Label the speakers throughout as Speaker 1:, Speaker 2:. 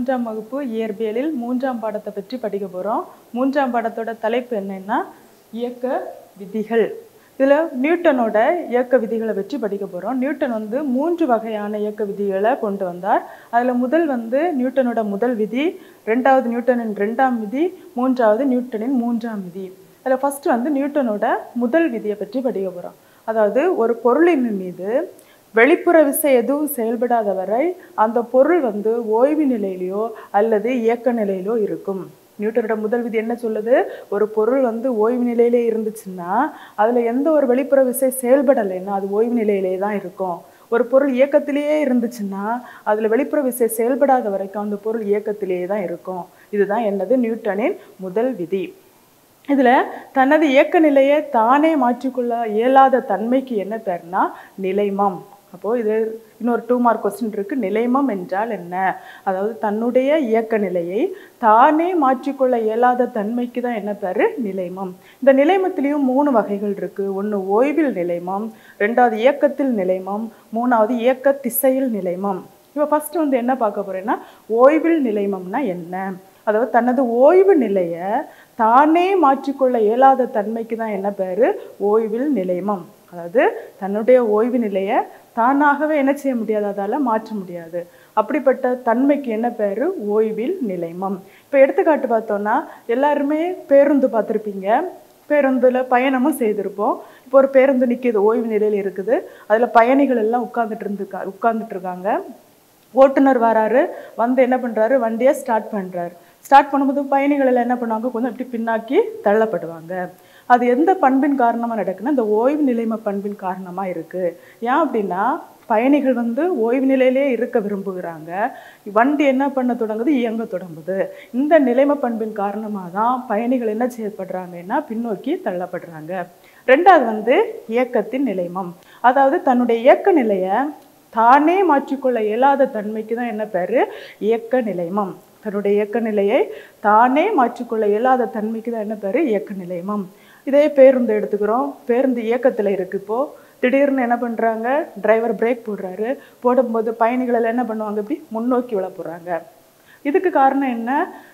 Speaker 1: மூன்றாம் வகுப்பு இயற்பியலில் மூன்றாம் பாடத்தை பற்றி படிக்க போகிறோம். மூன்றாம் பாடத்தோட தலைப்பு என்னன்னா இயக்க விதிகள். இதில் நியூட்டனோட இயக்க விதிகளை பற்றி படிக்க போகிறோம். நியூட்டன் வந்து 3 வகையான இயக்க விதிகளை கொண்டு வந்தார். அதில் முதல் வந்து நியூட்டனோட முதல் விதி, ரெண்டாவது நியூட்டனின் 2ஆம் விதி, மூன்றாவது நியூட்டனின் 3ஆம் விதி. அதில் ஃபஸ்ட்டு வந்து நியூட்டனோட முதல் விதியை பற்றி படிக்க போகிறோம். அதாவது ஒரு பொருளின் மீது வெளிப்புற விசை எதுவும் செயல்படாத வரை அந்த பொருள் வந்து ஓய்வு நிலையிலையோ அல்லது இயக்க நிலையிலோ இருக்கும். நியூட்டனோட முதல் விதி என்ன சொல்லுது? ஒரு பொருள் வந்து ஓய்வு நிலையிலே இருந்துச்சுன்னா அதில் எந்த ஒரு வெளிப்புற விசை செயல்படலைன்னா அது ஓய்வு நிலையிலே தான் இருக்கும். ஒரு பொருள் இயக்கத்திலேயே இருந்துச்சுன்னா அதில் வெளிப்புற விசை செயல்படாத வரைக்கும் அந்த பொருள் இயக்கத்திலேயே தான் இருக்கும். இதுதான் என்னது? நியூட்டனின் முதல் விதி. இதில் தனது இயக்க நிலையை தானே மாற்றிக்கொள்ள இயலாத தன்மைக்கு என்ன பேர்னா நிலைமம். அப்போது இது இன்னொரு 2 மார்க் கொஸ்டின் இருக்குது. நிலைமம் என்றால் என்ன? அதாவது தன்னுடைய இயக்க நிலையை தானே மாற்றிக்கொள்ள இயலாத தன்மைக்கு தான் என்ன பேர்? நிலைமம். இந்த நிலைமத்திலையும் 3 வகைகள் இருக்குது. ஒன்று ஓய்வில் நிலைமம், ரெண்டாவது இயக்கத்தில் நிலைமம், மூணாவது இயக்க திசையில் நிலைமம். இப்போ ஃபஸ்ட்டு வந்து என்ன பார்க்க போகிறேன்னா ஓய்வில் நிலைமம்னா என்ன? அதாவது தனது ஓய்வு நிலையை தானே மாற்றிக்கொள்ள இயலாத தன்மைக்கு தான் என்ன பேர்? ஓய்வில் நிலைமம். அதாவது தன்னுடைய ஓய்வு நிலையை தானாகவே என்ன செய்ய முடியாது, அதால் மாற்ற முடியாது. அப்படிப்பட்ட தன்மைக்கு என்ன பேர்? ஓய்வில் நிலைமம். இப்போ எடுத்துக்காட்டு பார்த்தோன்னா எல்லாருமே பேருந்து பார்த்துருப்பீங்க. பேருந்தில் பயணமும் செய்திருப்போம். இப்போ ஒரு பேருந்து நிற்கிது, ஓய்வு நிலையில் இருக்குது. அதில் பயணிகள் எல்லாம் உட்கார்ந்துட்டு இருக்காங்க. ஓட்டுநர் வராரு, வந்து என்ன பண்ணுறாரு? வண்டியை ஸ்டார்ட் பண்ணுறாரு. ஸ்டார்ட் பண்ணும்போது பயணிகள் எல்லாம் என்ன பண்ணுவாங்க? கொஞ்சம் இப்படி பின்னாக்கி தள்ளப்படுவாங்க. அது எந்த பண்பின் காரணமாக நடக்குன்னா இந்த ஓய்வு நிலைமை பண்பின் காரணமாக இருக்குது. ஏன் அப்படின்னா பயணிகள் வந்து ஓய்வு நிலையிலே இருக்க விரும்புகிறாங்க. வண்டி என்ன பண்ண தொடங்குது? இயங்க தொடங்குது. இந்த நிலைமை பண்பின் காரணமாக தான் பயணிகள் என்ன செய்யப்படுறாங்கன்னா பின்னோக்கி தள்ளப்படுறாங்க. ரெண்டாவது வந்து இயக்கத்தின் நிலைமம். அதாவது தன்னுடைய இயக்க நிலையை தானே மாற்றிக்கொள்ள இயலாத தன்மைக்கு தான் என்ன பேர்? இயக்க நிலைமம். தன்னுடைய இயக்க நிலையை தானே மாற்றிக்கொள்ள இயலாத தன்மைக்கு தான் என்ன பேர்? இயக்க நிலைமம். இதே பேருந்து எடுத்துக்கிறோம். பேருந்து இயக்கத்தில் இருக்குது. இப்போது திடீர்னு என்ன பண்ணுறாங்க? டிரைவர் பிரேக் போடுறாரு. போடும்போது பயணிகள் என்ன பண்ணுவாங்க? இப்படி முன்னோக்கி விழ போகிறாங்க. இதுக்கு காரணம் என்ன?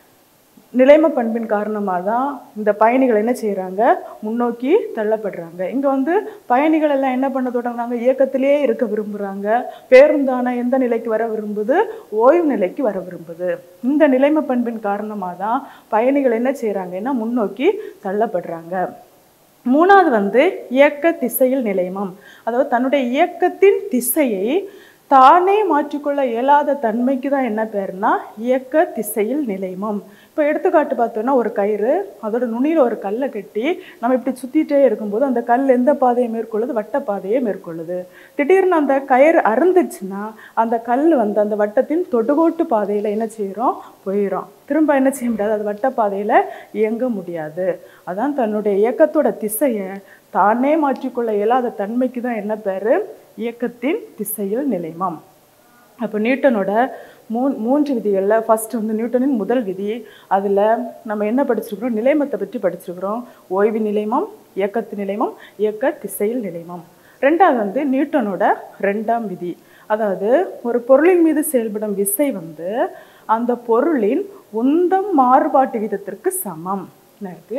Speaker 1: நிலைமை பண்பின் காரணமாக தான் இந்த பயணிகள் என்ன செய்கிறாங்க? முன்னோக்கி தள்ளப்படுறாங்க. இங்கே வந்து பயணிகள் எல்லாம் என்ன பண்ண தொடங்குறாங்க? இயக்கத்திலே இருக்க விரும்புகிறாங்க. பேருந்தான எந்த நிலைக்கு வர விரும்புது? ஓய்வு நிலைக்கு வர விரும்புது. இந்த நிலைமை பண்பின் காரணமாக தான் பயணிகள் என்ன செய்கிறாங்கன்னா முன்னோக்கி தள்ளப்படுறாங்க. மூணாவது வந்து இயக்க திசையில் நிலைமம். அதாவது தன்னுடைய இயக்கத்தின் திசையை தானே மாற்றிக்கொள்ள இயலாத தன்மைக்கு தான் என்ன பேர்னா இயக்க திசையில் நிலைமம். இப்போ எடுத்துக்காட்டு பார்த்தோன்னா ஒரு கயிறு, அதோட நுனியில் ஒரு கல்லை கட்டி நம்ம இப்படி சுற்றிட்டே இருக்கும்போது அந்த கல் எந்த பாதையை மேற்கொள்ளுது? வட்ட பாதையை மேற்கொள்ளுது. திடீர்னு அந்த கயிறு அறுந்துச்சுன்னா அந்த கல் வந்து அந்த வட்டத்தின் தொடுகோட்டு பாதையில் என்ன செய்கிறோம்? போயிடும். திரும்ப என்ன செய்ய முடியாது? அது வட்ட பாதையில் இயங்க முடியாது. அதான் தன்னுடைய இயக்கத்தோட திசையை தானே மாற்றிக்கொள்ள இயலாத தன்மைக்கு தான் என்ன பேர்? இயக்கத்தின் திசையில் நிலைமம். அப்போ நியூட்டனோட 3 விதிகளில் ஃபஸ்ட்டு வந்து நியூட்டனின் முதல் விதி. அதில் நம்ம என்ன படிச்சிருக்கிறோம்? நிலைமத்தை பற்றி படிச்சிருக்கிறோம். ஓய்வு நிலைமம், இயக்கத்து நிலைமம், இயக்க திசையில் நிலைமம். ரெண்டாவது வந்து நியூட்டனோட 2ஆம் விதி. அதாவது ஒரு பொருளின் மீது செயல்படும் விசை வந்து அந்த பொருளின் உந்தம் மாறுபாட்டு வீதத்திற்கு சமம். எனக்கு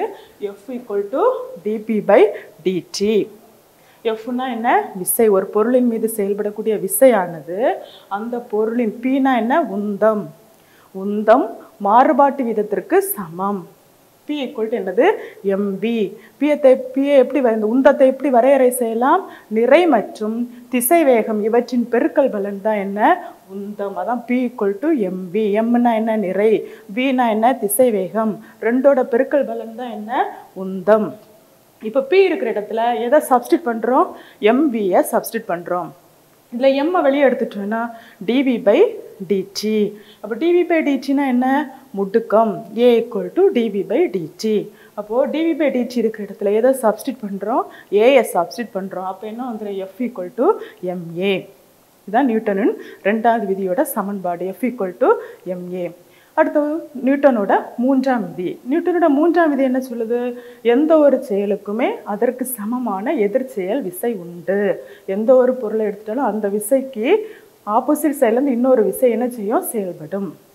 Speaker 1: F=dp/dt. எஃப்னா என்ன? விசை. ஒரு பொருளின் மீது செயல்படக்கூடிய விசையானது அந்த பொருளின் பீனா என்ன? உந்தம். உந்தம் மாறுபாட்டு வீதத்திற்கு சமம். பி ஈக்குவல் என்னது? எம்பி. பியை எப்படி இந்த உந்தத்தை எப்படி வரையறை செய்யலாம்? நிறை மற்றும் திசை வேகம் இவற்றின் பெருக்கல் பலன் தான் என்ன? உந்தம். அதான் பி ஈக்குவல் எம்பி. எம்னா என்ன? நிறை. பினா என்ன? திசை வேகம். ரெண்டோட பெருக்கல் பலன் தான் என்ன? உந்தம். இப்போ பி இருக்கிற இடத்துல எதை சப்ஸ்டிட் பண்ணுறோம்? எம்பியை சப்ஸ்டிட் பண்ணுறோம். இதில் எம்மை வெளியே எடுத்துட்டோன்னா dv/dt. அப்போ dv/dtனா என்ன? முடுக்கம். A = dv/dt. அப்போது dv/dt இருக்கிற இடத்துல எதை சப்ஸ்டிட் பண்ணுறோம்? ஏயை சப்ஸ்டிட் பண்ணுறோம். அப்போ என்ன வந்துடும்? F = ma. இதுதான் நியூட்டனின் 2ஆவது விதியோட சமன்பாடு. F = ma. அடுத்து நியூட்டனோட 3ஆம் விதி. நியூட்டனோட 3ஆம் விதி என்ன சொல்லுது? எந்த ஒரு செயலுக்குமே அதற்கு சமமான எதிர்ச்செயல் விசை உண்டு. எந்த ஒரு பொருளை எடுத்துட்டாலும் அந்த விசைக்கு ஆப்போசிட் சைட்லேருந்து இன்னொரு விசை என்ன செய்யும்? செயல்படும்.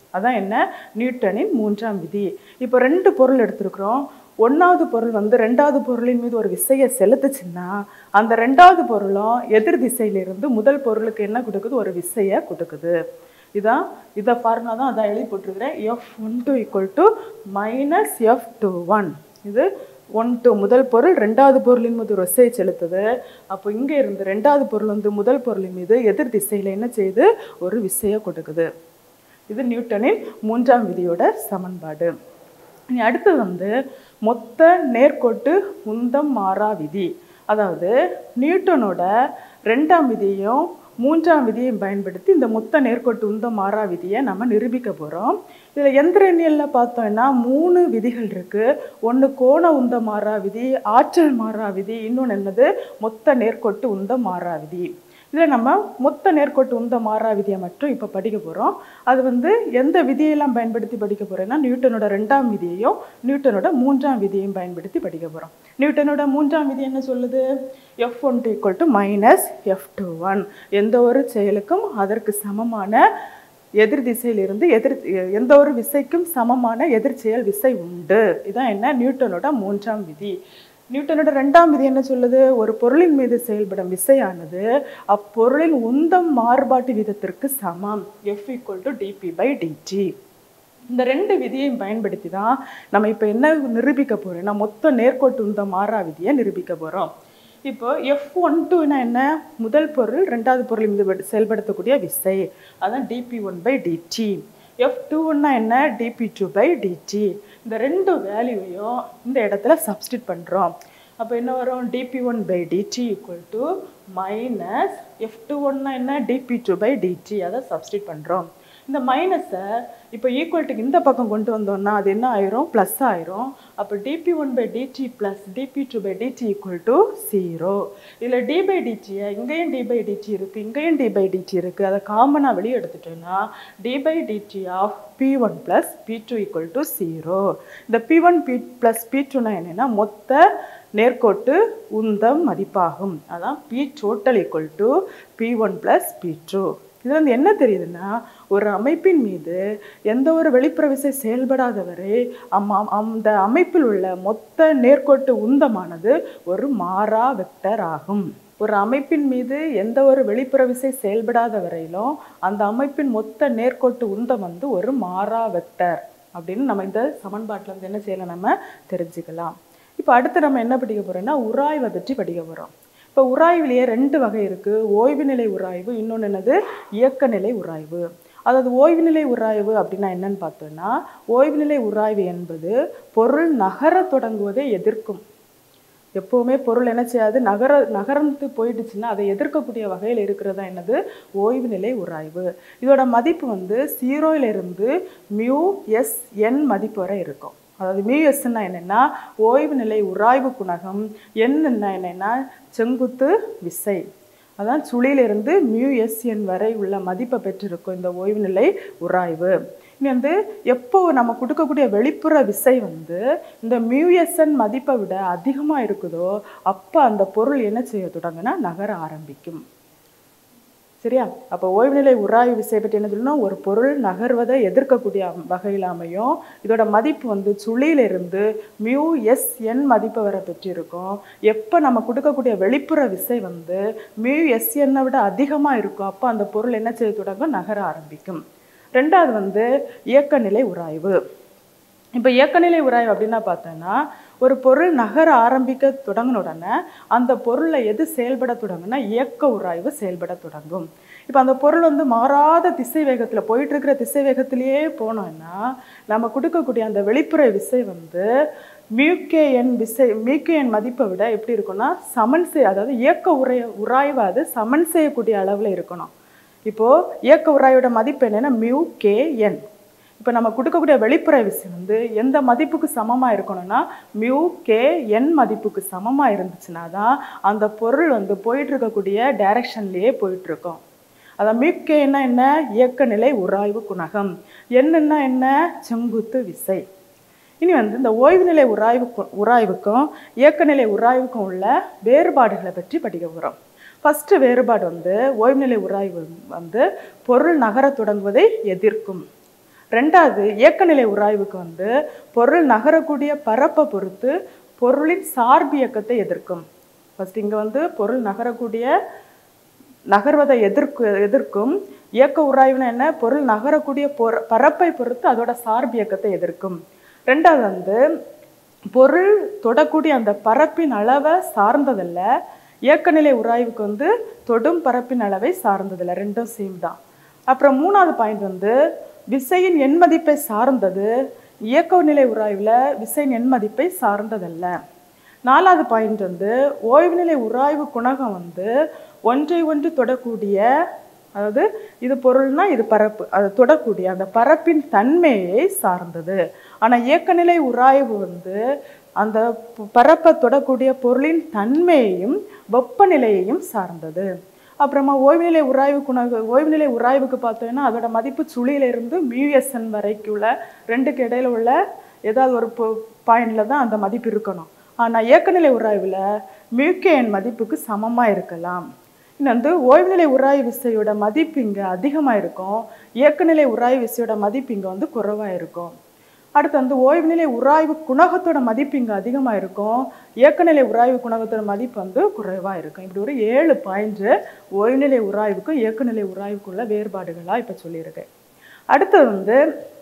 Speaker 1: அதான் என்ன நியூட்டனின் மூன்றாம் விதி. இப்போ ரெண்டு பொருள் எடுத்துருக்குறோம். ஒன்றாவது பொருள் வந்து ரெண்டாவது பொருளின் மீது ஒரு விசையை செலுத்துச்சுன்னா அந்த ரெண்டாவது பொருளும் எதிர் திசையிலிருந்து முதல் பொருளுக்கு என்ன கொடுக்குது, ஒரு விசையை கொடுக்குது. இதை ஃபார்முலா தான் அதான் எழுதி போட்டிருக்கிறேன். F12 = -F21. இது 1 முதல் பொருள் ரெண்டாவது பொருளின் மீது ஒரு விசையை செலுத்துது. அப்போ இங்கே இருந்து ரெண்டாவது பொருள் வந்து முதல் பொருளின் மீது எதிர் திசையில் என்ன செய்யுது, ஒரு விசையை கொடுக்குது. இது நியூட்டனின் மூன்றாம் விதியோட சமன்பாடு. இனி அடுத்தது வந்து மொத்த நேர்கோட்டு உந்தம் மாறா விதி. அதாவது நியூட்டனோட ரெண்டாம் விதியையும் மூன்றாம் விதியையும் பயன்படுத்தி இந்த மொத்த நேர்கோட்டு உந்தம் மாறா விதியை நம்ம நிரூபிக்க போகிறோம். இதில் எந்திர எண்ணியலில் பார்த்தோம்னா 3 விதிகள் இருக்குது. ஒன்று கோண உந்த மாறா விதி, ஆற்றல் மாறா விதி, இன்னொன்று என்னது மொத்த நேர்கோட்டு உந்த மாறா விதி. இதில் நம்ம மொத்த நேர்கோட்டு உந்த மாறா விதியை மட்டும் இப்போ படிக்க போகிறோம். அது வந்து எந்த விதியெல்லாம் பயன்படுத்தி படிக்க போகிறோன்னா நியூட்டனோட ரெண்டாம் விதியையும் நியூட்டனோட மூன்றாம் விதியையும் பயன்படுத்தி படிக்க போகிறோம். நியூட்டனோட மூன்றாம் விதி என்ன சொல்லுது, F12 = -F21. எந்த ஒரு செயலுக்கும் அதற்கு சமமான எதிர் திசையிலிருந்து எந்த ஒரு விசைக்கும் சமமான எதிர்ச்செயல் விசை உண்டு. இதான் என்ன நியூட்டனோட மூன்றாம் விதி. நியூட்டனோட ரெண்டாம் விதி என்ன சொல்லுது, ஒரு பொருளின் மீது செயல்படும் விசையானது அப்பொருளின் உந்தம் மாறுபாட்டு வீதத்திற்கு சமம். F = dp/dt. இந்த ரெண்டு விதியையும் பயன்படுத்தி தான் நம்ம இப்போ என்ன நிரூபிக்க போறோம்னா மொத்த நேர்கோட்டு உந்தம் மாறா விதியை நிரூபிக்க போகிறோம். இப்போ F12னா என்ன, முதல் பொருள் ரெண்டாவது பொருள் மீது செயல்படுத்தக்கூடிய விசை, அதான் dp1/dt. F21னா என்ன, dp2/dt. இந்த ரெண்டு வேல்யூவையும் இந்த இடத்துல சப்ஸ்டிட் பண்ணுறோம். அப்போ என்ன வரும், dp1/dt - F21னா என்ன, dp2/dt. அதை சப்ஸ்டிட் பண்ணுறோம். இந்த மைனஸை இப்போ ஈக்குவல்ட்டுக்கு இந்த பக்கம் கொண்டு வந்தோம்னா அது என்ன ஆயிரும், ப்ளஸ் ஆயிரும். அப்போ dp1/dt + dp2/dt = 0. இதில் d/dtயை இங்கேயும் d/dt இருக்குது, இங்கேயும் d/dt இருக்குது. அதை காமனாக வெளியே எடுத்துட்டோம்னா d/dt of p1 + p2 = 0. இந்த p1 + p2னா என்னென்னா மொத்த நேர்கோட்டு உந்தம் மதிப்பாகும். அதான் p total = p1 + p2. இது வந்து என்ன தெரியுதுன்னா, ஒரு அமைப்பின் மீது எந்த ஒரு வெளிப்புற விசை செயல்படாத வரை அந்த அமைப்பில் உள்ள மொத்த நேர்கோட்டு உந்தமானது ஒரு மாறா வெக்டர் ஆகும். ஒரு அமைப்பின் மீது எந்த ஒரு வெளிப்புற விசை செயல்படாத வரையிலும் அந்த அமைப்பின் மொத்த நேர்கோட்டு உந்தம் வந்து ஒரு மாறா வெக்டர் அப்படின்னு நம்ம இந்த சமன்பாட்டில் வந்து என்ன செய்யலாம், நம்ம தெரிஞ்சுக்கலாம். இப்போ அடுத்து நம்ம என்ன படிக்க போறோம்னா உராய்வை பற்றி படிக்க போகிறோம். இப்போ உராய்விலேயே 2 வகை இருக்குது. ஓய்வு நிலை உராய்வு, இன்னொன்று என்னது இயக்க நிலை உராய்வு. அதாவது ஓய்வு நிலை உராய்வு அப்படின்னா என்னன்னு பார்த்தோம்னா, ஓய்வு நிலை உராய்வு என்பது பொருள் நகர தொடங்குவதை எதிர்க்கும். எப்போவுமே பொருள் என்ன செய்யாது, நகர்ந்து போயிடுச்சுன்னா அதை எதிர்க்கக்கூடிய வகையில் இருக்கிறதா என்னது ஓய்வு நிலை உராய்வு. இதோட மதிப்பு வந்து 0லிருந்து μsn மதிப்பு வரை இருக்கும். அதாவது μsன்னா என்னென்னா ஓய்வு நிலை உராய்வு குணகம், என்னன்னா என்னென்னா செங்குத்து விசை. அதான் சுழியிலிருந்து μsn வரை உள்ள மதிப்பை பெற்றிருக்கும் இந்த ஓய்வு நிலை உராய்வு. இனி வந்து எப்போ நம்ம கொடுக்கக்கூடிய வெளிப்புற விசை வந்து இந்த μsn மதிப்பை விட அதிகமாக இருக்குதோ அப்போ அந்த பொருள் என்ன செய்ய தொடங்குனா நகர ஆரம்பிக்கும். சரியா? அப்போ ஓய்வு நிலை உராய்வு விசை பற்றி என்ன சொல்லணும், ஒரு பொருள் நகர்வதை எதிர்க்கக்கூடிய வகையில் அமையும். இதோட மதிப்பு வந்து சுழியிலிருந்து μsn மதிப்பை வர பெற்றிருக்கும். எப்போ நம்ம கொடுக்கக்கூடிய வெளிப்புற விசை வந்து μsn விட அதிகமாக இருக்கும் அப்போ அந்த பொருள் என்ன செய்ய தொடங்கும், நகர ஆரம்பிக்கும். ரெண்டாவது வந்து இயக்க நிலை உராய்வு. இப்போ இயக்கநிலை உராய்வு அப்படின்னா பார்த்தோன்னா, ஒரு பொருள் நகர ஆரம்பிக்க தொடங்கின உடனே அந்த பொருளை எது செயல்பட தொடங்குனா இயக்க உராய்வு செயல்பட தொடங்கும். இப்போ அந்த பொருள் வந்து மாறாத திசை வேகத்தில் போயிட்டு இருக்கிற திசை வேகத்திலேயே போனோம்னா நம்ம கொடுக்கக்கூடிய அந்த வெளிப்புற விசை வந்து மியூகேஎன் மதிப்பை விட எப்படி இருக்குன்னா அதாவது இயக்க உராய்வு அது சமன் செய்யக்கூடிய அளவில் இருக்கணும். இப்போது இயக்க உராய்வோட மதிப்பு என்னென்னா μkn. இப்போ நம்ம கொடுக்கக்கூடிய வெளிப்புற விசை வந்து எந்த மதிப்புக்கு சமமாக இருக்கணும்னா μkn மதிப்புக்கு சமமாக இருந்துச்சுன்னா தான் அந்த பொருள் வந்து போயிட்டு இருக்கக்கூடிய டைரக்ஷன்லேயே போயிட்டுருக்கோம். அதான் μkன்னா என்ன, இயக்க நிலை உராய்வு குணகம். என்னன்னா என்ன, செங்குத்து விசை. இனி வந்து இந்த ஓய்வு நிலை உராய்வுக்கும் இயக்க நிலை உராய்வுக்கும் உள்ள வேறுபாடுகளை பற்றி படிக்க போகிறோம். ஃபஸ்ட்டு வேறுபாடு வந்து ஓய்வு நிலை உராய்வு வந்து பொருள் நகர தொடங்குவதை எதிர்க்கும். ரெண்டாவது இயக்கநிலை உராய்வுக்கு வந்து பொருள் நகரக்கூடிய பரப்பை பொறுத்து பொருளின் சார்பியக்கத்தை எதிர்க்கும். ஃபர்ஸ்ட் இங்க வந்து பொருள் நகர்வதை எதிர்க்கும். இயக்க உராய்வுனா என்ன? பொருள் நகரக்கூடிய பரப்பை பொறுத்து அதோட சார்பியக்கத்தை எதிர்க்கும். ரெண்டாவது வந்து பொருள் தொடக்கூடிய அந்த பரப்பின் அளவை சார்ந்ததில்ல. இயக்கநிலை உராய்வுக்கு வந்து தொடும் பரப்பின் அளவை சார்ந்ததில்லை. ரெண்டும் சேம் தான். அப்புறம் மூணாவது பாயிண்ட் வந்து விசையின் எண்மதிப்பை சார்ந்தது. இயக்கநிலை உராய்வில் விசையின் எண்மதிப்பை சார்ந்ததல்ல. நாலாவது பாயிண்ட் வந்து ஓய்வுநிலை உராய்வு குணகம் வந்து ஒன்றை ஒன்று தொடக்கூடிய, அதாவது இது பொருள்னா இது பரப்பு, அது தொடக்கூடிய அந்த பரப்பின் தன்மையை சார்ந்தது. ஆனால் இயக்கநிலை உராய்வு வந்து அந்த பரப்பை தொடக்கூடிய பொருளின் தன்மையையும் வெப்பநிலையையும் சார்ந்தது. அப்புறமா ஓய்வுநிலை உராய்வுக்கு பார்த்தோம்னா அதோட மதிப்பு சுழியிலிருந்து μSN வரைக்குள்ள ரெண்டுக்கு இடையில உள்ள ஏதாவது ஒரு பாயிண்ட்ல தான் அந்த மதிப்பு இருக்கணும். ஆனால் இயக்கநிலை உராய்வில் μKN மதிப்புக்கு சமமாக இருக்கலாம். இன்னும் வந்து ஓய்வுநிலை உராய்வு விசையோட மதிப்பு இங்கே அதிகமாக இருக்கும், இயக்கநிலை உராய்வு விசையோட மதிப்பு இங்கே வந்து குறைவாக இருக்கும். அடுத்து வந்து ஓய்வுநிலை உராய்வு குணகத்தோட மதிப்பு இங்கே அதிகமாக இருக்கும், இயக்கநிலை உராய்வு குணகத்தோட மதிப்பு வந்து குறைவாக இருக்கும். இப்படி ஒரு 7 பாயிண்ட்ஸு ஓய்வுநிலை உராய்வுக்கும் இயக்கநிலை உராய்வுக்குள்ள வேறுபாடுகளாக இப்போ சொல்லியிருக்கேன். அடுத்தது வந்து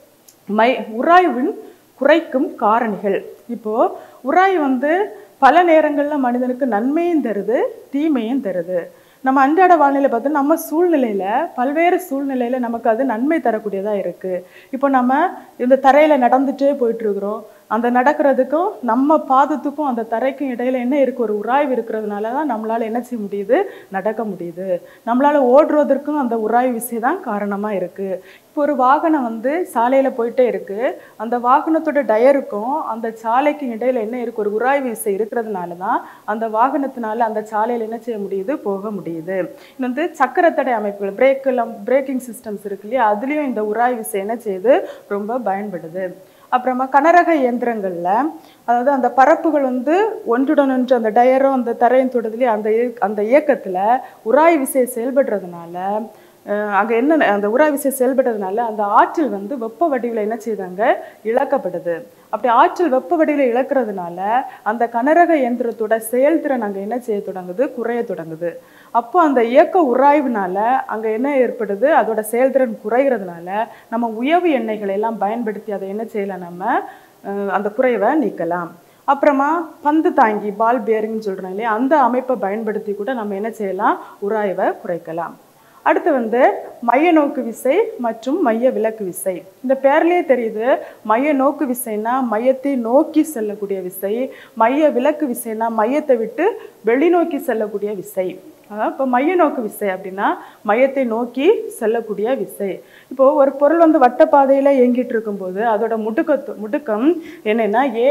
Speaker 1: உராய்வின் குறைக்கும் காரணிகள். இப்போது உராய்வு வந்து பல நேரங்களில் மனிதனுக்கு நன்மையும் தருது, தீமையும் தருது. நம்ம அன்றாட வாழ்நிலை பார்த்தோன்னா நம்ம சூழ்நிலையில் பல்வேறு சூழ்நிலையில் நமக்கு அது நன்மை தரக்கூடியதாக இருக்குது. இப்போ நம்ம இந்த தரையில் நடந்துகிட்டே போயிட்டுருக்குறோம். அந்த நடக்கிறதுக்கும் நம்ம பாதத்துக்கும் அந்த தரைக்கும் இடையில என்ன இருக்குது? ஒரு உராய்வு இருக்கிறதுனால தான் நம்மளால் என்ன செய்ய முடியுது? நடக்க முடியுது. நம்மளால் ஓடுறதற்கும் அந்த உராய்வு விசை தான் காரணமாக இருக்குது. இப்போ ஒரு வாகனம் வந்து சாலையில் போயிட்டே இருக்குது. அந்த வாகனத்தோட டயருக்கும் அந்த சாலைக்கும் இடையில என்ன இருக்குது? ஒரு உராய்வு விசை இருக்கிறதுனால தான் அந்த வாகனத்தினால அந்த சாலையில் என்ன செய்ய முடியுது? போக முடியுது. இது வந்து சக்கரத்தடை அமைப்புகள், பிரேக்கிங் சிஸ்டம்ஸ் இருக்கு இல்லையா, அதுலேயும் இந்த உராய்வு விசை என்ன செய்யுது? ரொம்ப பயன்படுது. அப்புறமா கனரக இயந்திரங்களில், அதாவது அந்த பரப்புகள் வந்து ஒன்றுடன் ஒன்று அந்த டயரும் அந்த தரையும் தொடுதலையே அந்த இயக்கத்தில் உராய்வு விசை செயல்படுறதுனால அங்கே என்ன அந்த உராய்வு விசை செயல்படுறதுனால அந்த ஆற்றல் வந்து வெப்ப வடிவில் என்ன செய்தாங்க? இழக்கப்படுது. அப்படி ஆற்றல் வெப்ப வடிவில் இழக்கிறதுனால அந்த கனரக இயந்திரத்தோட செயல்திறன் அங்கே என்ன செய்ய தொடங்குது? குறைய தொடங்குது. அப்போ அந்த இயக்க உராய்வுனால அங்கே என்ன ஏற்படுது? அதோட செயல்திறன் குறைகிறதுனால நம்ம உயவு எண்ணெய்களை எல்லாம் பயன்படுத்தி அதை என்ன செய்யலாம்? நம்ம அந்த குறைவை நீக்கலாம். அப்புறமா பந்து தாங்கி, பால் பேரிங்னு சொல்கிறோம் இல்லையா, அந்த அமைப்பை பயன்படுத்தி கூட நம்ம என்ன செய்யலாம்? உராய்வை குறைக்கலாம். அடுத்து வந்து மைய நோக்கு விசை மற்றும் மைய விலக்கு விசை. இந்த பேர்லேயே தெரியுது, மைய நோக்கு விசைனா மையத்தை நோக்கி செல்லக்கூடிய விசை, மைய விலக்கு விசைனா மையத்தை விட்டு வெளிநோக்கி செல்லக்கூடிய விசை. இப்போ மைய நோக்கு விசை அப்படின்னா மையத்தை நோக்கி செல்லக்கூடிய விசை. இப்போது ஒரு பொருள் வந்து வட்டப்பாதையில் இயங்கிட்டு இருக்கும்போது அதோட முடுக்கம் என்னென்னா A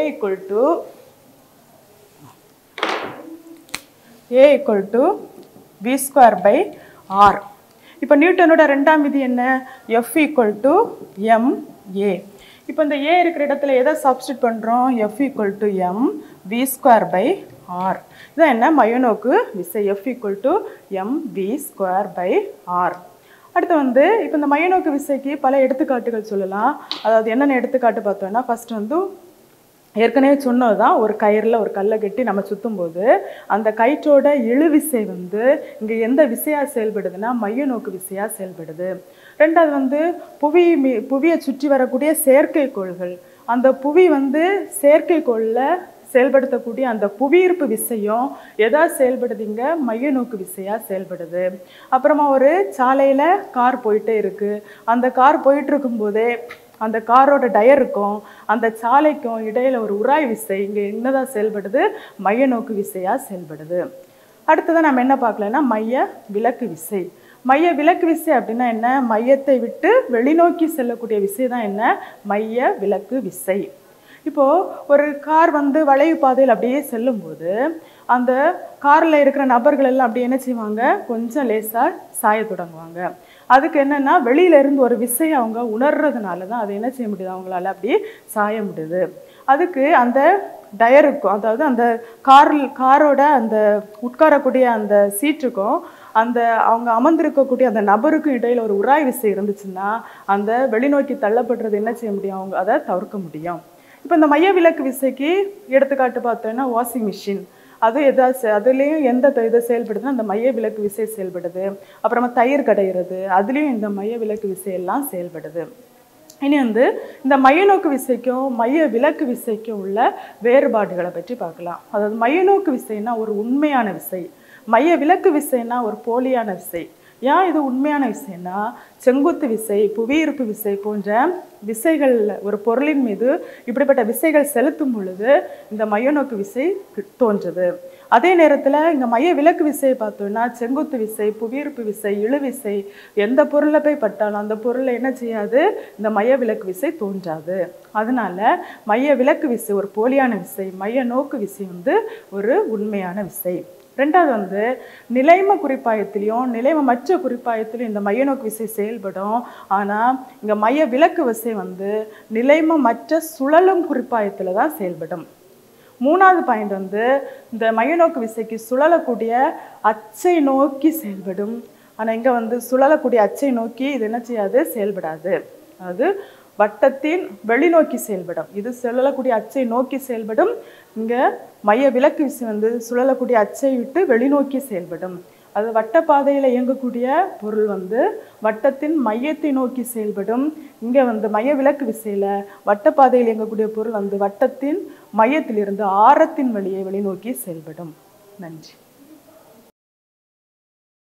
Speaker 1: v²/r. இப்போ நியூட்டனோட ரெண்டாம் விதி என்ன? F = ma. இப்போ இந்த A இருக்கிற இடத்துல எதை சப்ஸ்டிட் பண்ணுறோம்? F = m v²/r. இதான் என்ன? மையநோக்கு விசை. F = m v²/r. அடுத்து வந்து இப்போ இந்த மையநோக்கு விசைக்கு பல எடுத்துக்காட்டுகள் சொல்லலாம். அதாவது என்னென்ன எடுத்துக்காட்டு பார்த்தோம்னா, ஃபர்ஸ்ட் வந்து ஏற்கனவே சொன்னது தான், ஒரு கயிறில் ஒரு கல்லை கட்டி நம்ம சுற்றும்போது அந்த கயிற்றோட இழுவிசை வந்து இங்கே எந்த விசையாக செயல்படுதுன்னா மைய நோக்கு விசையாக செயல்படுது. ரெண்டாவது வந்து புவியை சுற்றி வரக்கூடிய செயற்கைக்கோள்கள், அந்த புவி வந்து செயற்கைக்கோளில் செயல்படுத்தக்கூடிய அந்த புவியீர்ப்பு விசையும் எதாவது செயல்படுதுங்க? மைய நோக்கு விசையாக செயல்படுது. அப்புறமா ஒரு சாலையில் கார் போயிட்டே இருக்குது. அந்த கார் போயிட்டு இருக்கும்போதே அந்த காரோட டயருக்கும் அந்த சாலைக்கும் இடையில ஒரு உராய்வு விசை இங்கே என்னதான் செயல்படுது? மைய நோக்கு விசையாக செயல்படுது. அடுத்ததான் நம்ம என்ன பார்க்கலன்னா மைய விலக்கு விசை. மைய விலக்கு விசை அப்படின்னா என்ன? மையத்தை விட்டு வெளிநோக்கி செல்லக்கூடிய விசை தான் என்ன? மைய விலக்கு விசை. இப்போது ஒரு கார் வந்து வளைவு பாதையில் அப்படியே செல்லும்போது அந்த காரில் இருக்கிற நபர்கள் எல்லாம் அப்படியே என்ன செய்வாங்க? கொஞ்சம் லேசாக சாய தொடங்குவாங்க. அதுக்கு என்னென்னா வெளியிலேருந்து ஒரு விசையை அவங்க உணர்றதுனால தான் அதை என்ன செய்ய முடியுது? அவங்களால அப்படி சாய முடியுது. அதுக்கு அந்த டயருக்கும், அதாவது அந்த காரோட அந்த உட்காரக்கூடிய அந்த சீட்டுக்கும் அந்த அவங்க அமர்ந்திருக்கக்கூடிய அந்த நபருக்கும் இடையில ஒரு உராய் விசை இருந்துச்சுன்னா அந்த வெளிநோக்கி தள்ளப்படுறது என்ன செய்ய முடியும், அவங்க அதை தவிர்க்க முடியும். இப்போ இந்த மைய விலக்கு விசைக்கு எடுத்துக்காட்டு பார்த்தோம்னா வாஷிங் மிஷின், அது எதாவது அதுலேயும் எந்த இது செயல்படுதுன்னா அந்த மைய விலக்கு விசை செயல்படுது. அப்புறமா தயிர் கடையிறது, அதுலேயும் இந்த மைய விலக்கு விசையெல்லாம் செயல்படுது. இனி இந்த மையநோக்கு விசைக்கும் மைய விலக்கு விசைக்கும் உள்ள வேறுபாடுகளை பற்றி பார்க்கலாம். அதாவது மையநோக்கு விசைனா ஒரு உண்மையான விசை, மைய விலக்கு விசைனா ஒரு போலியான விசை. ஏன் இது உண்மையான விசைனா, செங்குத்து விசை, புவியீர்ப்பு விசை போன்ற விசைகள் ஒரு பொருளின் மீது இப்படிப்பட்ட விசைகள் செலுத்தும் பொழுது இந்த மையநோக்கு விசை தோன்றுது. அதே நேரத்தில் இங்கே மைய விலக்கு விசையை பார்த்தோம்னா செங்குத்து விசை, புவியீர்ப்பு விசை, இழுவிசை எந்த பொருளை போய் பட்டாலும் அந்த பொருளை என்ன செய்யாது, இந்த மைய விலக்கு விசை தோன்றாது. அதனால மைய விலக்கு விசை ஒரு போலியான விசை, மைய நோக்கு விசை ஒரு உண்மையான விசை. ரெண்டாவது நிலைம குறிப்பாயத்திலையும் நிலைம மற்ற குறிப்பாயத்திலையும் இந்த மையநோக்கு விசை செயல்படும். ஆனால் இங்கே மைய விலக்கு விசை நிலைம மற்ற சுழலும் குறிப்பாயத்தில் தான் செயல்படும். மூணாவது பாயிண்ட் இந்த மையநோக்கு விசைக்கு சுழலக்கூடிய அச்சை நோக்கி செயல்படும். ஆனால் இங்கே சுழலக்கூடிய அச்சை நோக்கி இது என்ன செய்யாது, செயல்படாது. அதாவது வட்டத்தின் வெளிநோக்கி செயல்படும், இது சுழலக்கூடிய அச்சை நோக்கி செயல்படும். இங்கே மைய விலக்கு விசை சுழலக்கூடிய அச்சை விட்டு வெளிநோக்கி செயல்படும். அது வட்டப்பாதையில் இயங்கக்கூடிய பொருள் வட்டத்தின் மையத்தை நோக்கி செயல்படும். இங்கே மைய விலக்கு விசையில் வட்டப்பாதையில் இயங்கக்கூடிய பொருள் வட்டத்தின் மையத்திலிருந்து ஆரத்தின் வழியை வெளிநோக்கி செயல்படும். நன்றி.